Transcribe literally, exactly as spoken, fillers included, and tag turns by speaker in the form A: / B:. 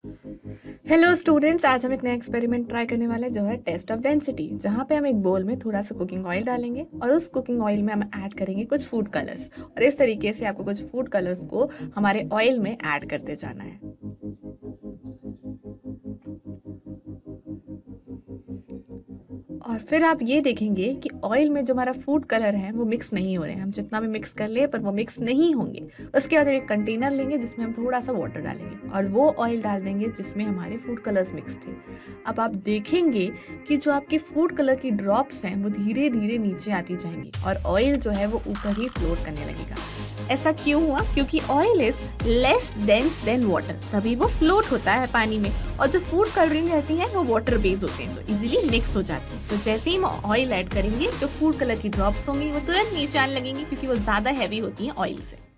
A: Hello students, आज हम एक नया एक्सपेरिमेंट ट्राई करने वाले हैं जो है टेस्ट ऑफ डेंसिटी। जहाँ पे हम एक बोल में थोड़ा सा कुकिंग ऑयल डालेंगे और उस कुकिंग ऑयल में हम ऐड करेंगे कुछ फूड कलर्स और इस तरीके से आपको कुछ फूड कलर्स को हमारे ऑयल में ऐड करते जाना है। और फिर आप ये देखेंगे कि ऑयल में जो हमारा फूड कलर है वो मिक्स नहीं हो रहे हैं। हम जितना भी मिक्स कर ले पर वो मिक्स नहीं होंगे। उसके बाद हम एक कंटेनर लेंगे जिसमें हम थोड़ा सा वाटर डालेंगे और वो ऑयल डाल देंगे जिसमें हमारे फूड कलर्स मिक्स थे। अब आप देखेंगे कि जो आपकी फूड कलर की ड्रॉप्स हैं वो धीरे धीरे नीचे आती जाएंगी और ऑयल जो है वो ऊपर ही फ्लोट करने लगेगा। ऐसा क्यों हुआ? क्योंकि oil is less dense than water, तभी वो फ्लोट होता है पानी में। और जो फूड कलरिंग रहती है वो वाटर बेस्ड होते हैं, तो इजीली मिक्स हो जाती है। तो जैसे ही हम ऑयल ऐड करेंगे जो फूड कलर की ड्रॉप्स होंगी वो तुरंत नीचे आने लगेंगी क्योंकि वो ज्यादा हैवी होती हैं ऑयल से।